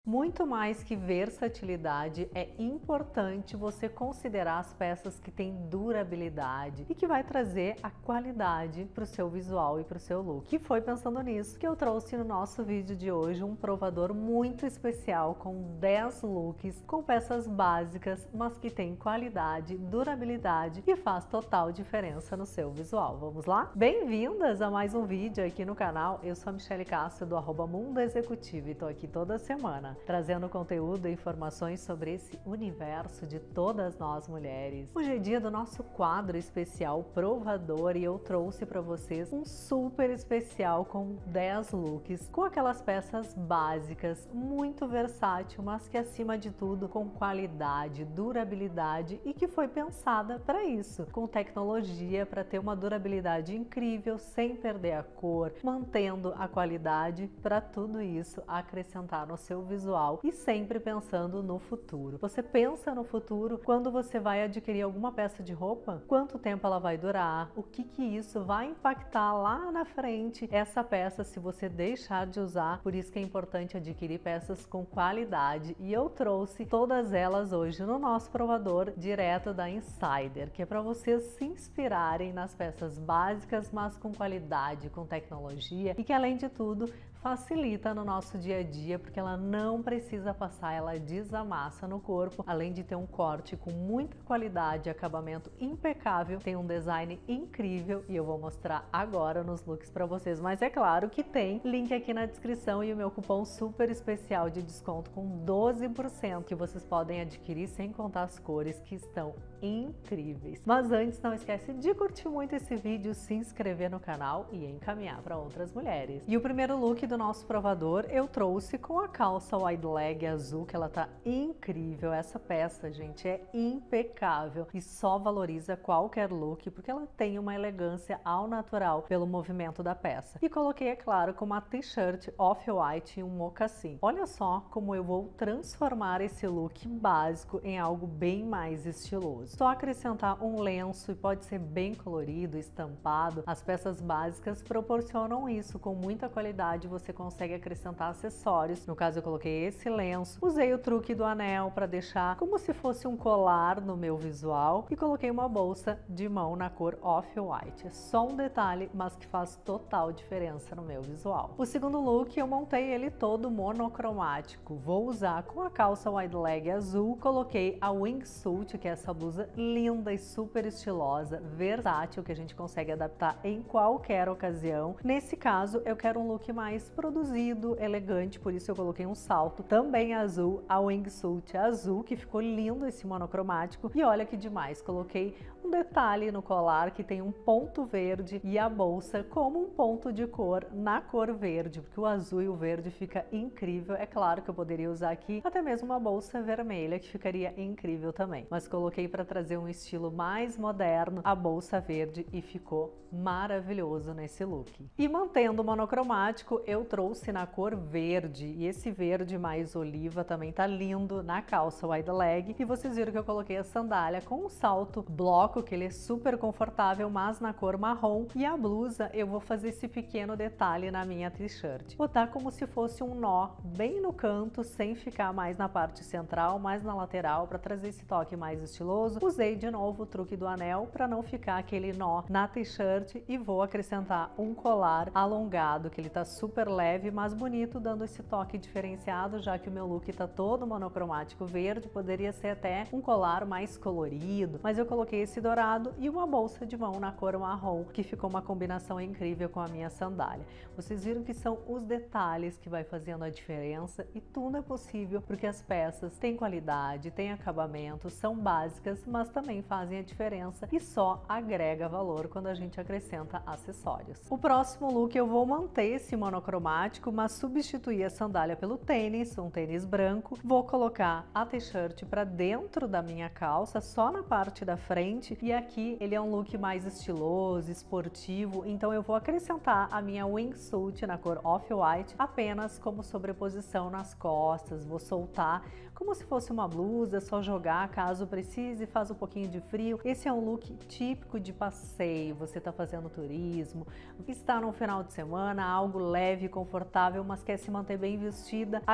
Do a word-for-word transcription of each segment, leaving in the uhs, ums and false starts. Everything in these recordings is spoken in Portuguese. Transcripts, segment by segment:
Muito mais que versatilidade, é importante você considerar as peças que têm durabilidade e que vai trazer a qualidade para o seu visual e para o seu look. E foi pensando nisso que eu trouxe no nosso vídeo de hoje um provador muito especial com dez looks com peças básicas, mas que tem qualidade, durabilidade e faz total diferença no seu visual. Vamos lá? Bem-vindas a mais um vídeo aqui no canal. Eu sou a Michele Castro do arroba Mundo Executivo e tô aqui toda semana trazendo conteúdo e informações sobre esse universo de todas nós mulheres. Hoje é dia do nosso quadro especial provador e eu trouxe para vocês um super especial com dez looks, com aquelas peças básicas, muito versátil, mas que acima de tudo com qualidade, durabilidade e que foi pensada para isso, com tecnologia para ter uma durabilidade incrível, sem perder a cor, mantendo a qualidade, para tudo isso acrescentar no seu visual e sempre pensando no futuro. Você pensa no futuro quando você vai adquirir alguma peça de roupa? Quanto tempo ela vai durar? O que que isso vai impactar lá na frente essa peça se você deixar de usar? Por isso que é importante adquirir peças com qualidade e eu trouxe todas elas hoje no nosso provador direto da Insider, que é para vocês se inspirarem nas peças básicas, mas com qualidade, com tecnologia e que além de tudo facilita no nosso dia a dia, porque ela não precisa passar, ela desamassa no corpo, além de ter um corte com muita qualidade, acabamento impecável, tem um design incrível e eu vou mostrar agora nos looks para vocês, mas é claro que tem link aqui na descrição e o meu cupom super especial de desconto com doze por cento que vocês podem adquirir sem contar as cores que estão incríveis. Mas antes, não esquece de curtir muito esse vídeo, se inscrever no canal e encaminhar para outras mulheres. E o primeiro look do nosso provador eu trouxe com a calça wide leg azul, que ela tá incrível. Essa peça, gente, é impecável e só valoriza qualquer look porque ela tem uma elegância ao natural pelo movimento da peça. E coloquei, é claro, com uma t-shirt off-white e um mocassim. Olha só como eu vou transformar esse look básico em algo bem mais estiloso. Só acrescentar um lenço e pode ser bem colorido, estampado. As peças básicas proporcionam isso com muita qualidade. Você consegue acrescentar acessórios. No caso eu coloquei esse lenço, usei o truque do anel para deixar como se fosse um colar no meu visual e coloquei uma bolsa de mão na cor off-white. É só um detalhe, mas que faz total diferença no meu visual. O segundo look eu montei ele todo monocromático. Vou usar com a calça wide leg azul, coloquei a wingsuit, que é essa blusa linda e super estilosa, versátil, que a gente consegue adaptar em qualquer ocasião. Nesse caso eu quero um look mais produzido, elegante, por isso eu coloquei um salto também azul, a wingsuit azul, que ficou lindo esse monocromático. E olha que demais, coloquei um detalhe no colar que tem um ponto verde e a bolsa como um ponto de cor na cor verde, porque o azul e o verde fica incrível. É claro que eu poderia usar aqui até mesmo uma bolsa vermelha, que ficaria incrível também, mas coloquei para trazer um estilo mais moderno a bolsa verde e ficou maravilhoso nesse look. E mantendo o monocromático, eu trouxe na cor verde e esse verde mais oliva também tá lindo na calça wide leg. E vocês viram que eu coloquei a sandália com um salto bloco, que ele é super confortável, mas na cor marrom. E a blusa eu vou fazer esse pequeno detalhe na minha t-shirt, botar como se fosse um nó bem no canto, sem ficar mais na parte central, mais na lateral, para trazer esse toque mais estiloso. Usei de novo o truque do anel para não ficar aquele nó na t-shirt e vou acrescentar um colar alongado, que ele tá super leve, mas bonito, dando esse toque diferenciado, já que o meu look tá todo monocromático verde, poderia ser até um colar mais colorido, mas eu coloquei esse dourado e uma bolsa de mão na cor marrom, que ficou uma combinação incrível com a minha sandália. Vocês viram que são os detalhes que vai fazendo a diferença e tudo é possível porque as peças têm qualidade, têm acabamento, são básicas, mas também fazem a diferença e só agrega valor quando a gente acrescenta acessórios. O próximo look eu vou manter esse monocromático, mas substituir a sandália pelo tênis, um tênis branco. Vou colocar a t-shirt para dentro da minha calça, só na parte da frente, e aqui ele é um look mais estiloso, esportivo, então eu vou acrescentar a minha wingsuit na cor off-white apenas como sobreposição nas costas. Vou soltar como se fosse uma blusa, só jogar caso precise, faz um pouquinho de frio. Esse é um look típico de passeio, você está fazendo turismo, está no final de semana, algo leve, confortável, mas quer se manter bem vestida, a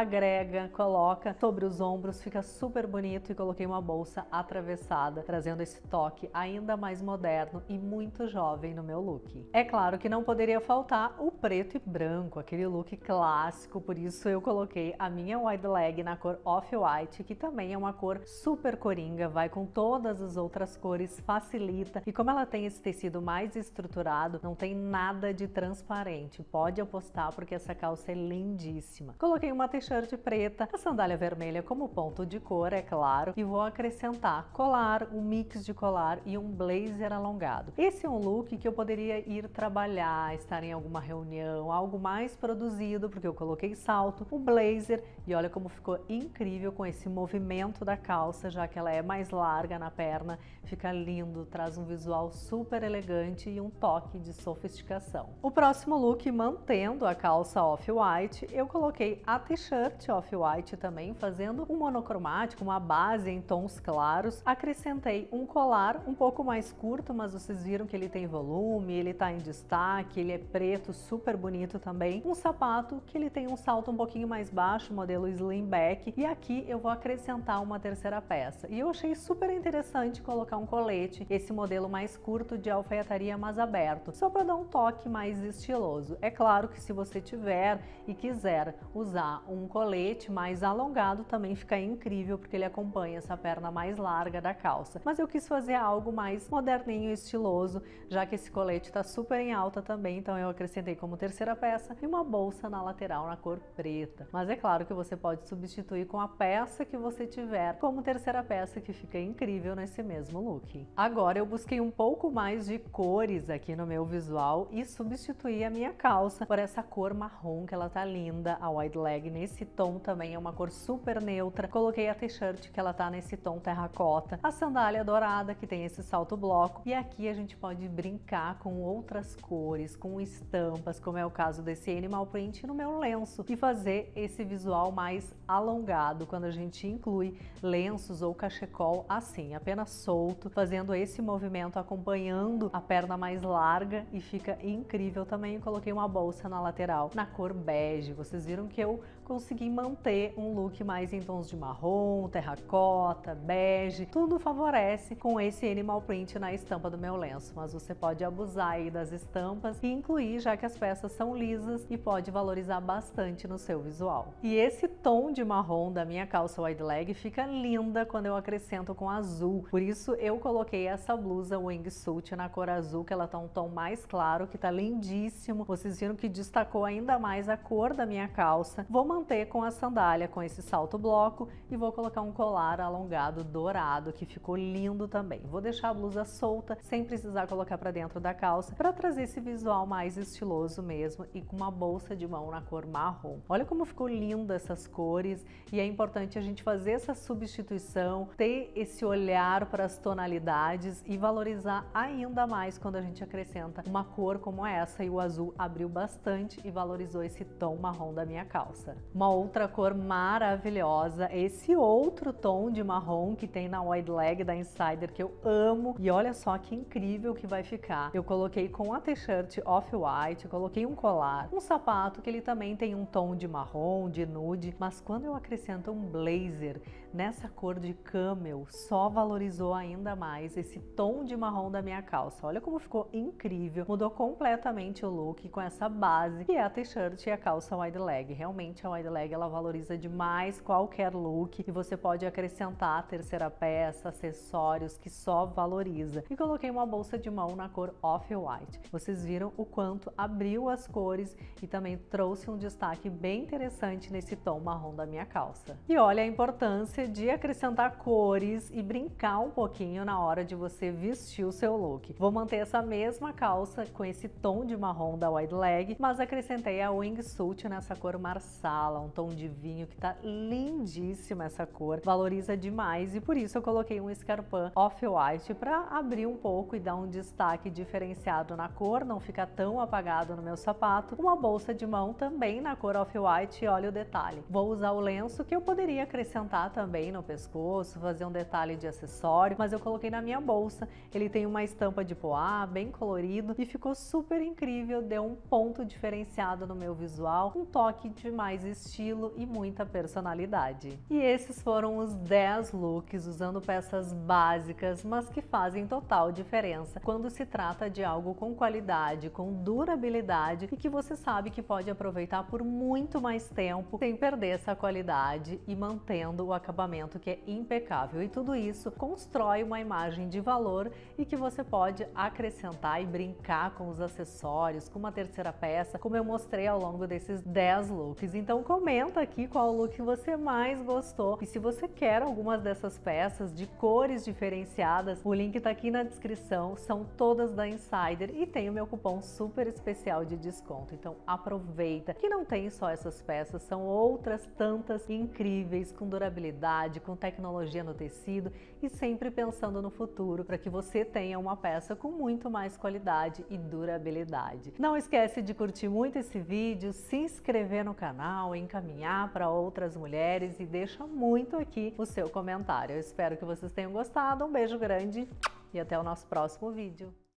agrega, coloca sobre os ombros, fica super bonito, e coloquei uma bolsa atravessada, trazendo esse toque ainda mais moderno e muito jovem no meu look. É claro que não poderia faltar o preto e branco, aquele look clássico, por isso eu coloquei a minha wide leg na cor off-white, que também é uma cor super coringa, vai com todas as outras cores, facilita, e como ela tem esse tecido mais estruturado, não tem nada de transparente, pode apostar porque essa calça é lindíssima. Coloquei uma t-shirt preta, a sandália vermelha como ponto de cor, é claro, e vou acrescentar colar, um mix de colar e um blazer alongado. Esse é um look que eu poderia ir trabalhar, estar em alguma reunião, algo mais produzido, porque eu coloquei salto, o blazer, e olha como ficou incrível com esse movimento da calça, já que ela é mais larga na perna, fica lindo, traz um visual super elegante e um toque de sofisticação. O próximo look, mantendo a calça off-white, eu coloquei a t-shirt off-white também, fazendo um monocromático, uma base em tons claros. Acrescentei um colar um pouco mais curto, mas vocês viram que ele tem volume, ele tá em destaque, ele é preto, super bonito também. Um sapato que ele tem um salto um pouquinho mais baixo, modelo slim back, e aqui eu vou acrescentar uma terceira peça. E eu achei super interessante colocar um colete, esse modelo mais curto de alfaiataria mais aberto, só para dar um toque mais estiloso. É claro que se você tiver e quiser usar um colete mais alongado, também fica incrível, porque ele acompanha essa perna mais larga da calça. Mas eu quis fazer algo mais moderninho e estiloso, já que esse colete está super em alta também, então eu acrescentei como terceira peça e uma bolsa na lateral na cor preta. Mas é claro que você pode substituir com a peça que você tiver como terceira peça, que fica incrível nesse mesmo look. Agora eu busquei um pouco mais de cores aqui no meu visual e substituí a minha calça por essa cor marrom, que ela tá linda, a wide leg nesse tom também é uma cor super neutra. Coloquei a t-shirt, que ela tá nesse tom terracota, a sandália dourada, que tem esse salto bloco, e aqui a gente pode brincar com outras cores, com estampas, como é o caso desse animal print no meu lenço, e fazer esse visual mais alongado quando a gente inclui lenços ou cachecol assim, apenas solto, fazendo esse movimento acompanhando a perna mais larga, e fica incrível também. Eu coloquei uma bolsa na lateral na cor bege. Vocês viram que eu consegui manter um look mais em tons de marrom, terracota, bege, tudo favorece com esse animal print na estampa do meu lenço, mas você pode abusar aí das estampas e incluir, já que as peças são lisas, e pode valorizar bastante no seu visual. E esse tom de marrom da minha calça wide leg fica linda quando eu acrescento com azul, por isso eu coloquei essa blusa wingsuit na cor azul, que ela tá um tom mais claro, que tá lindíssimo. Vocês viram que destacou ainda mais a cor da minha calça. Vou manter com a sandália, com esse salto bloco, e vou colocar um colar alongado dourado, que ficou lindo também. Vou deixar a blusa solta, sem precisar colocar para dentro da calça, para trazer esse visual mais estiloso mesmo, e com uma bolsa de mão na cor marrom. Olha como ficou linda essas cores, e é importante a gente fazer essa substituição, ter esse olhar para as tonalidades e valorizar ainda mais quando a gente acrescenta uma cor como essa, e o azul abriu bastante e valorizou esse tom marrom da minha calça. Uma outra cor maravilhosa, esse outro tom de marrom que tem na wide leg da Insider, que eu amo, e olha só que incrível que vai ficar. Eu coloquei com a t-shirt off-white, coloquei um colar, um sapato que ele também tem um tom de marrom, de nude, mas quando eu acrescento um blazer nessa cor de camel, só valorizou ainda mais esse tom de marrom da minha calça. Olha como ficou incrível, mudou completamente o look com essa base, que é a t-shirt e a calça wide leg. Realmente a wide leg ela valoriza demais qualquer look, e você pode acrescentar a terceira peça, acessórios, que só valoriza. E coloquei uma bolsa de mão na cor off-white. Vocês viram o quanto abriu as cores e também trouxe um destaque bem interessante nesse tom marrom da minha calça. E olha a importância de acrescentar cores e brincar um pouquinho na hora de você vestir o seu look. Vou manter essa mesma calça com esse tom de marrom da wide leg, mas acrescentei a wingsuit nessa cor marsala, um tom de vinho, que tá lindíssima essa cor, valoriza demais, e por isso eu coloquei um escarpão off-white para abrir um pouco e dar um destaque diferenciado na cor, não ficar tão apagado no meu sapato. Uma bolsa de mão também na cor off-white, e olha o detalhe. Vou usar o lenço, que eu poderia acrescentar também no pescoço, fazer um detalhe de acessório, mas eu coloquei na minha bolsa. Ele tem uma estampa de poá, bem colorido, e ficou super incrível, deu um ponto diferenciado no meu visual, um toque de mais estilo e muita personalidade. E esses foram os dez looks usando peças básicas, mas que fazem total diferença quando se trata de algo com qualidade, com durabilidade e que você sabe que pode aproveitar por muito mais tempo sem perder essa qualidade e mantendo o acabamento que é impecável. E tudo isso constrói uma imagem de valor e que você pode acrescentar e brincar com os acessórios, com uma terceira peça, como eu mostrei ao longo desses dez looks. Então comenta aqui qual look você mais gostou e se você quer algumas dessas peças de cores diferenciadas, o link tá aqui na descrição, são todas da Insider e tem o meu cupom super especial de desconto. Então aproveita que não tem só essas peças, são outras tantas incríveis com durabilidade, com tecnologia no tecido e sempre pensando no futuro para que você tenha uma peça com muito mais qualidade e durabilidade. Não esquece de curtir muito esse vídeo, se inscrever no canal, encaminhar para outras mulheres e deixa muito aqui o seu comentário. Eu espero que vocês tenham gostado, um beijo grande e até o nosso próximo vídeo.